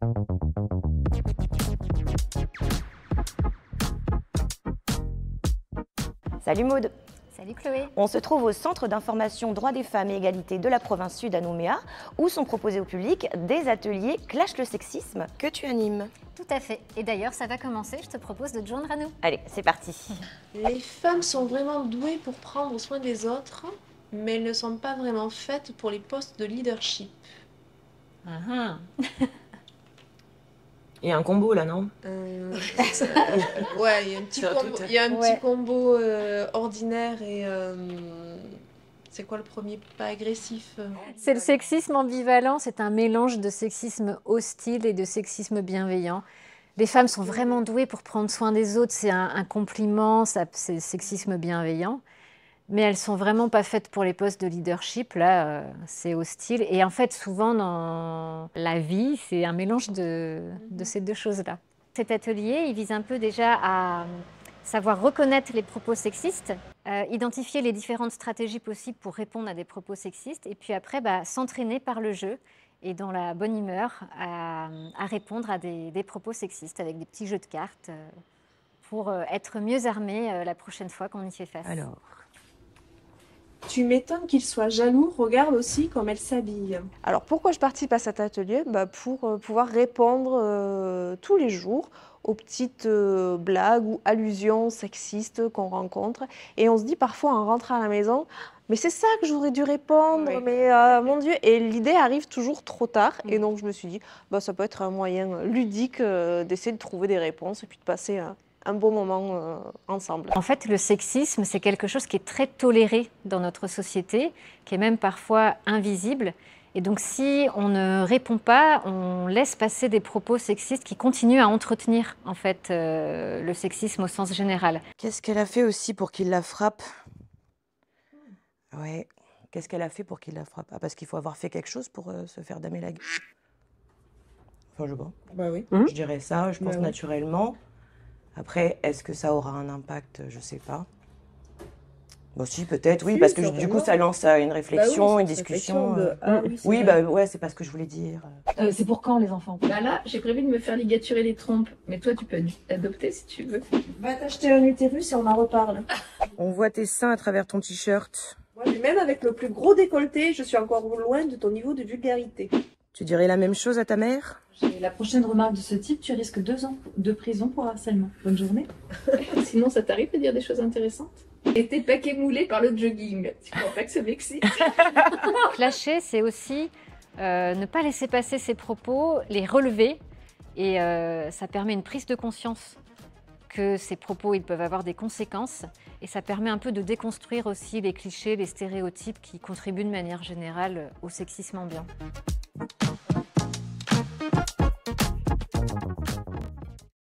Salut Maude. Salut Chloé. On se trouve au Centre d'information droits des femmes et égalité de la province sud à Nouméa, où sont proposés au public des ateliers Clash le sexisme que tu animes. Tout à fait. Et d'ailleurs, ça va commencer. Je te propose de te joindre à nous. Allez, c'est parti. Les femmes sont vraiment douées pour prendre soin des autres, mais elles ne sont pas vraiment faites pour les postes de leadership. Il y a un combo là, non? Ouais, il y a un petit combo, petit combo ordinaire et... c'est quoi le premier? Pas agressif. C'est le sexisme ambivalent. C'est un mélange de sexisme hostile et de sexisme bienveillant. Les femmes sont vraiment douées pour prendre soin des autres. C'est un compliment, c'est le sexisme bienveillant. Mais elles ne sont vraiment pas faites pour les postes de leadership. Là, c'est hostile. Et en fait, souvent dans la vie, c'est un mélange de ces deux choses-là. Cet atelier, il vise un peu déjà à savoir reconnaître les propos sexistes, identifier les différentes stratégies possibles pour répondre à des propos sexistes, et puis après, s'entraîner par le jeu et dans la bonne humeur à répondre à des propos sexistes avec des petits jeux de cartes pour être mieux armé la prochaine fois qu'on y fait face. Alors... Tu m'étonnes qu'il soit jaloux, regarde aussi comme elle s'habille. Alors pourquoi je participe à cet atelier? Pour pouvoir répondre tous les jours aux petites blagues ou allusions sexistes qu'on rencontre. Et on se dit parfois en rentrant à la maison, mais c'est ça que j'aurais dû répondre, oui. Mais mon Dieu. Et l'idée arrive toujours trop tard. Et donc je me suis dit, ça peut être un moyen ludique d'essayer de trouver des réponses et puis de passer un bon moment ensemble. En fait, le sexisme, c'est quelque chose qui est très toléré dans notre société, qui est même parfois invisible. Et donc, si on ne répond pas, on laisse passer des propos sexistes qui continuent à entretenir, en fait, le sexisme au sens général. Qu'est-ce qu'elle a fait aussi pour qu'il la frappe? Ouais. Qu'est-ce qu'elle a fait pour qu'il la frappe? Ah, parce qu'il faut avoir fait quelque chose pour se faire damer la gueule. Enfin, je sais pas. Bah oui. Je dirais ça, je pense naturellement. Après, est-ce que ça aura un impact? Je sais pas. Bon, si, peut-être, oui, parce que du coup, ça lance une réflexion, une discussion. Ouais, c'est pas ce que je voulais dire. C'est pour quand, les enfants? Là, j'ai prévu de me faire ligaturer les trompes. Mais toi, tu peux adopter si tu veux. Va t'acheter un utérus et on en reparle. On voit tes seins à travers ton t-shirt. Moi, même avec le plus gros décolleté, je suis encore loin de ton niveau de vulgarité. Tu dirais la même chose à ta mère? La prochaine remarque de ce type, tu risques 2 ans de prison pour harcèlement. Bonne journée. Sinon, ça t'arrive de dire des choses intéressantes? Et tes paquets moulés par le jogging. Tu crois pas que ça m'excite? Clasher, c'est aussi ne pas laisser passer ses propos, les relever. Et ça permet une prise de conscience que ces propos, ils peuvent avoir des conséquences. Et ça permet un peu de déconstruire aussi les clichés, les stéréotypes qui contribuent de manière générale au sexisme ambiant.